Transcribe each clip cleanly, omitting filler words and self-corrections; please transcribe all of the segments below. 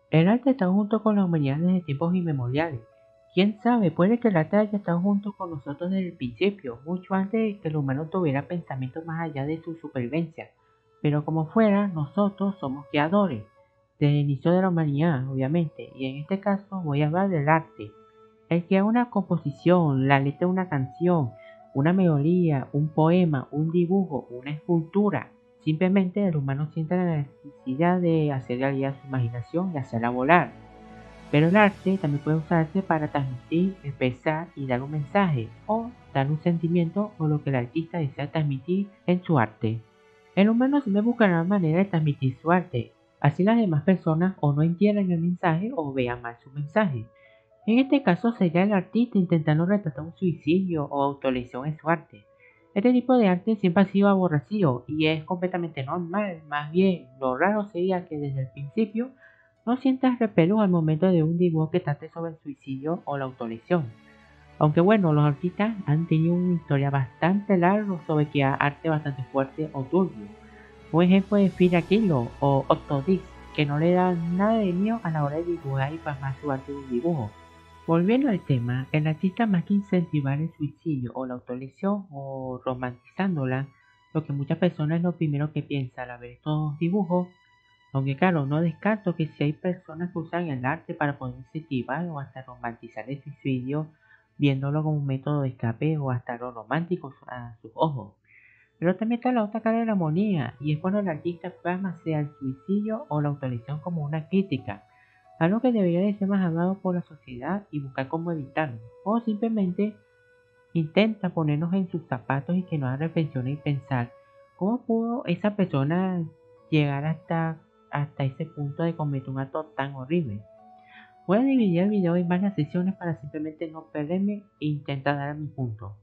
El arte está junto con la humanidad desde tiempos inmemoriales. Quién sabe, puede que el arte haya estado junto con nosotros desde el principio, mucho antes de que el humano tuviera pensamientos más allá de su supervivencia. Pero como fuera, nosotros somos creadores, desde el inicio de la humanidad, obviamente, y en este caso voy a hablar del arte. El que una composición, la letra de una canción, una melodía, un poema, un dibujo, una escultura. Simplemente el humano siente la necesidad de hacer realidad su imaginación y hacerla volar. Pero el arte también puede usarse para transmitir, expresar y dar un mensaje, o dar un sentimiento o lo que el artista desea transmitir en su arte. El humano siempre buscará una manera de transmitir su arte, así las demás personas o no entiendan el mensaje o vean mal su mensaje. En este caso sería el artista intentando retratar un suicidio o autolesión en su arte. Este tipo de arte siempre ha sido aborrecido y es completamente normal, más bien lo raro sería que desde el principio no sientas repelús al momento de un dibujo que trate sobre el suicidio o la autolesión. Aunque bueno, los artistas han tenido una historia bastante larga sobre que arte bastante fuerte o turbio. Un ejemplo es Frida Kahlo o Otto Dix, que no le dan nada de miedo a la hora de dibujar y plasmar su arte en un dibujo. Volviendo al tema, el artista más que incentivar el suicidio o la autolesión o romantizándola, lo que muchas personas es lo primero que piensan al ver estos dibujos, aunque claro, no descarto que si hay personas que usan el arte para poder incentivar o hasta romantizar el suicidio, viéndolo como un método de escape o hasta lo romántico a sus ojos. Pero también está la otra cara de la moneda, y es cuando el artista plasma sea el suicidio o la autolesión como una crítica, algo que debería de ser más hablado por la sociedad y buscar cómo evitarlo, o simplemente intenta ponernos en sus zapatos y que nos haga reflexionar y pensar cómo pudo esa persona llegar hasta ese punto de cometer un acto tan horrible. Voy a dividir el video en varias sesiones para simplemente no perderme e intentar dar mi punto.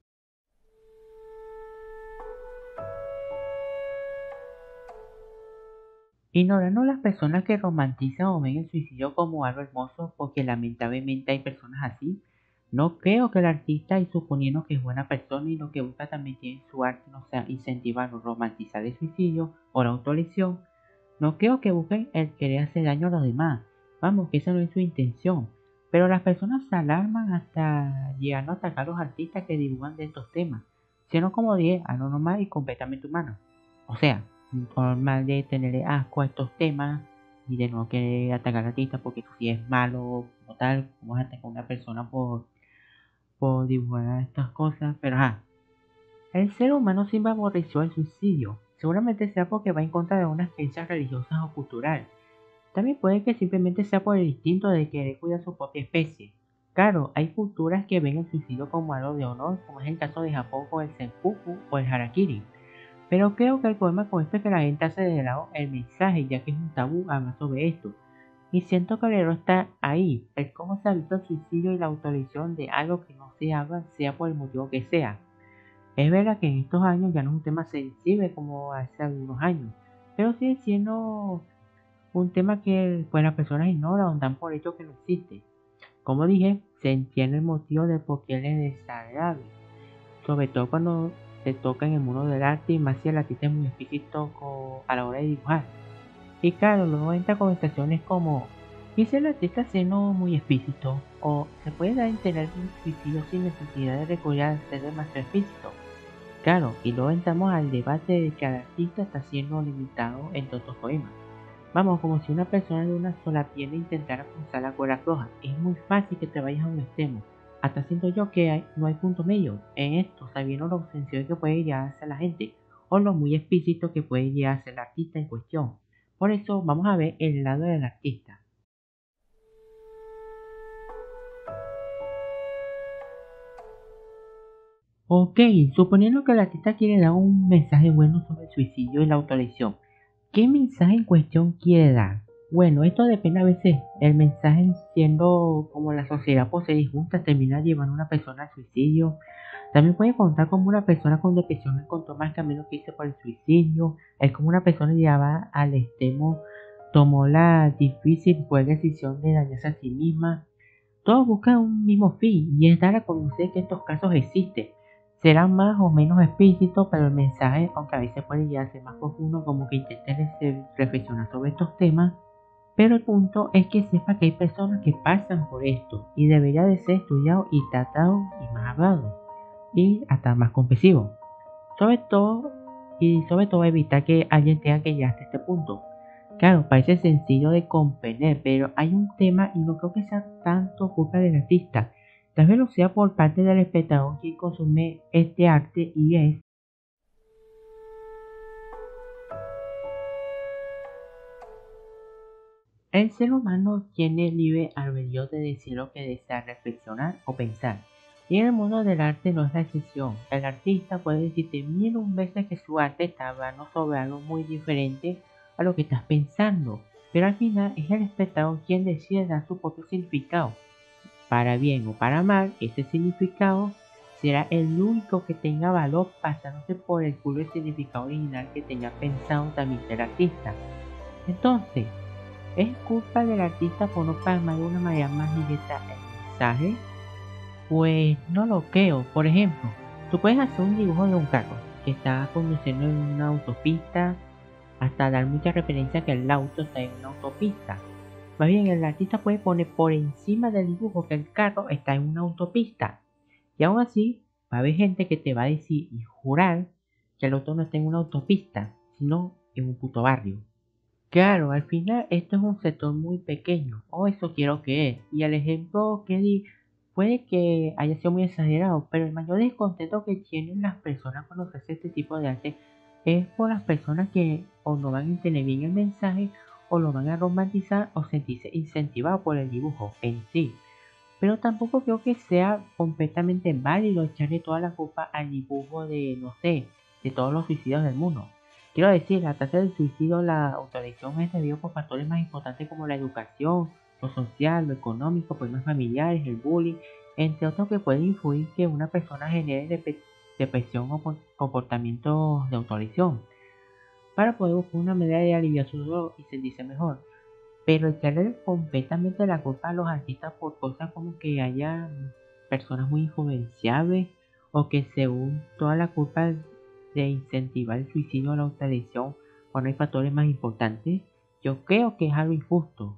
Ignorando las personas que romantizan o ven el suicidio como algo hermoso, porque lamentablemente hay personas así, no creo que el artista, y suponiendo que es buena persona y lo que busca también tiene su arte, no sea incentivar o romantizar el suicidio o la autolesión, no creo que busquen el querer hacer daño a los demás. Vamos, que esa no es su intención. Pero las personas se alarman hasta llegando a atacar a los artistas que dibujan de estos temas, siendo como dije, algo normal y completamente humano. O sea, normal de tenerle asco a estos temas y de no querer atacar al artista porque si es malo como tal, como atacar a una persona por dibujar estas cosas, pero ajá. El ser humano siempre aborreció el suicidio, seguramente sea porque va en contra de unas creencias religiosas o culturales. También puede que simplemente sea por el instinto de querer cuidar su propia especie. Claro, hay culturas que ven el suicidio como algo de honor, como es el caso de Japón con el seppuku o el harakiri. Pero creo que el problema con esto es que la gente hace de lado el mensaje, ya que es un tabú hablar sobre esto. Y siento que el error está ahí, el cómo se habita el suicidio y la autorización de algo que no se habla, sea por el motivo que sea. Es verdad que en estos años ya no es un tema sensible como hace algunos años, pero sigue siendo un tema que pues, las personas ignoran o dan por hecho que no existe. Como dije, se entiende el motivo de por qué él es desagradable, sobre todo cuando se toca en el mundo del arte y más si el artista es muy explícito a la hora de dibujar. Y claro, luego entra conversaciones como, ¿y si el artista siendo muy explícito? O se puede dar a entender un suicidio sin necesidad de recurrir a ser demasiado explícito. Claro, y luego entramos al debate de que el artista está siendo limitado en todos los poemas. Vamos, como si una persona de una sola piel intentara cruzar la cuerda floja. Es muy fácil que te vayas a un extremo. Hasta siento yo que no hay punto medio en esto, sabiendo lo sencillo que puede llegar a ser la gente, o lo muy explícito que puede llegar a ser el artista en cuestión. Por eso vamos a ver el lado del artista. Ok, suponiendo que el artista quiere dar un mensaje bueno sobre el suicidio y la autolesión, ¿qué mensaje en cuestión quiere dar? Bueno, esto depende a veces. El mensaje siendo como la sociedad posee disjunta termina llevando a una persona al suicidio. También puede contar como una persona con depresión encontró más camino que irse por el suicidio. Es como una persona llevada al extremo tomó la difícil y buena decisión de dañarse a sí misma. Todos buscan un mismo fin y es dar a conocer que estos casos existen. Serán más o menos explícitos, pero el mensaje, aunque a veces puede llegar a ser más profundo, como que intenten reflexionar sobre estos temas, Pero el punto es que sepa que hay personas que pasan por esto y debería de ser estudiado y tratado y más hablado y hasta más comprensivo. Sobre todo sobre todo evitar que alguien tenga que llegar hasta este punto. Claro, parece sencillo de comprender, pero hay un tema y no creo que sea tanto culpa del artista. Tal vez lo sea por parte del espectador que consume este arte y es el ser humano tiene libre albedrío de decir lo que desea reflexionar o pensar. Y en el mundo del arte no es la excepción. El artista puede decirte mil un veces que su arte está hablando sobre algo muy diferente a lo que estás pensando. Pero al final es el espectador quien decide dar su propio significado. Para bien o para mal, ese significado será el único que tenga valor pasándose por el culo el significado original que tenga pensado también el artista. Entonces, ¿es culpa del artista por no plasmar de una manera más directa el mensaje? Pues no lo creo. Por ejemplo, tú puedes hacer un dibujo de un carro que está conduciendo en una autopista hasta dar mucha referencia a que el auto está en una autopista. Más bien, el artista puede poner por encima del dibujo que el carro está en una autopista. Y aún así, va a haber gente que te va a decir y jurar que el auto no está en una autopista, sino en un puto barrio. Claro, al final esto es un sector muy pequeño, o eso quiero creer, y el ejemplo que di puede que haya sido muy exagerado, pero el mayor descontento que tienen las personas cuando se hace este tipo de arte es por las personas que o no van a entender bien el mensaje, o lo van a romantizar, o sentirse incentivados por el dibujo en sí. Pero tampoco creo que sea completamente válido echarle toda la culpa al dibujo de, no sé, de todos los suicidios del mundo. Quiero decir, la tasa de suicidio, la autolesión es debido por factores más importantes como la educación, lo social, lo económico, problemas familiares, el bullying, entre otros que pueden influir que una persona genere depresión o comportamientos de autolesión para poder buscar una manera de aliviar su dolor y sentirse mejor. Pero echarle completamente la culpa a los artistas por cosas como que haya personas muy influenciables o que según toda la culpa de incentivar el suicidio o la autolesión cuando hay factores más importantes, yo creo que es algo injusto.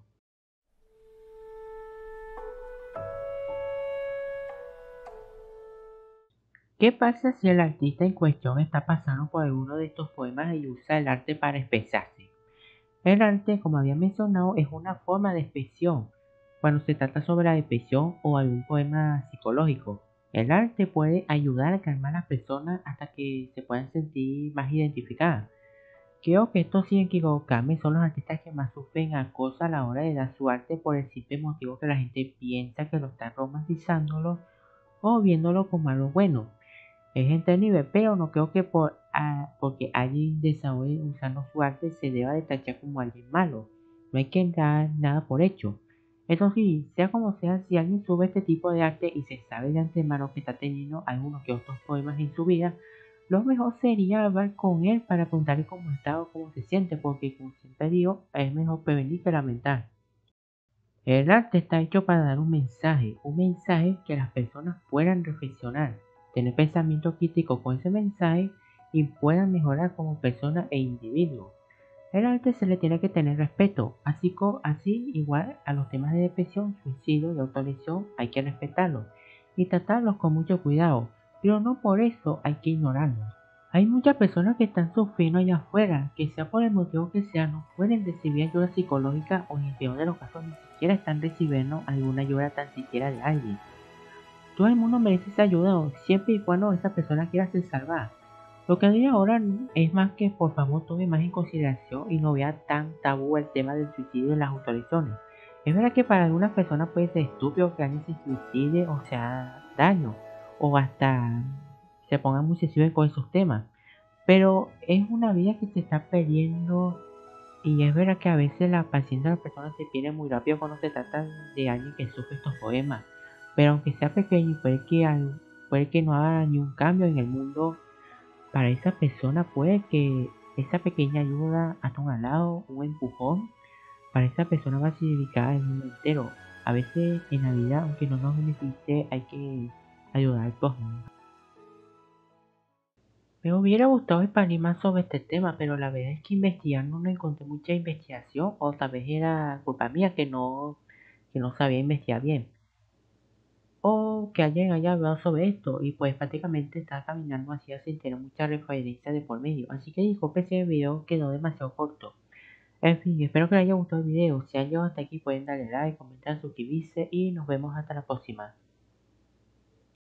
¿Qué pasa si el artista en cuestión está pasando por alguno de estos poemas y usa el arte para expresarse? El arte, como había mencionado, es una forma de expresión. Cuando se trata sobre la depresión o algún poema psicológico, el arte puede ayudar a calmar a las personas hasta que se puedan sentir más identificadas. Creo que estos, sin equivocarme, son los artistas que más sufren acoso a la hora de dar su arte por el simple motivo que la gente piensa que lo está romantizándolo o viéndolo como algo bueno. Es entendible, pero no creo que porque alguien desahogue usando su arte se deba de tachar como alguien malo. No hay que dar nada por hecho. Eso sí, sea como sea, si alguien sube este tipo de arte y se sabe de antemano que está teniendo algunos que otros poemas en su vida, lo mejor sería hablar con él para preguntarle cómo está o cómo se siente, porque como siempre digo, es mejor prevenir que lamentar. El arte está hecho para dar un mensaje que las personas puedan reflexionar, tener pensamiento crítico con ese mensaje y puedan mejorar como persona e individuo. El arte se le tiene que tener respeto, así igual a los temas de depresión, suicidio y autolesión hay que respetarlos y tratarlos con mucho cuidado, pero no por eso hay que ignorarlos. Hay muchas personas que están sufriendo allá afuera, que sea por el motivo que sea, no pueden recibir ayuda psicológica o en el peor de los casos ni siquiera están recibiendo alguna ayuda tan siquiera de alguien. Todo el mundo merece esa ayuda siempre y cuando esa persona quiera ser salvada. Lo que digo ahora es más que por favor tome más en consideración y no vea tan tabú el tema del suicidio en las autorizaciones. Es verdad que para algunas personas puede ser estúpido que alguien se suicide o se haga daño o hasta se ponga muy sensible con esos temas. Pero es una vida que se está perdiendo y es verdad que a veces la paciencia de las personas se pierde muy rápido cuando se trata de alguien que sufre estos poemas. Pero aunque sea pequeño y puede que no haga ni un cambio en el mundo, para esa persona puede que esa pequeña ayuda, hasta un alado, un empujón, para esa persona va a significar el mundo entero. A veces en la vida, aunque no nos beneficie, hay que ayudar al prójimo. Me hubiera gustado expandir más sobre este tema, pero la verdad es que investigando no encontré mucha investigación, o tal vez era culpa mía que no sabía investigar bien. O que alguien haya hablado sobre esto y pues prácticamente estaba caminando así sin tener mucha referencia de por medio. Así que disculpe si el video quedó demasiado corto. En fin, espero que les haya gustado el video. Si han llegado hasta aquí pueden darle like, comentar, suscribirse y nos vemos hasta la próxima.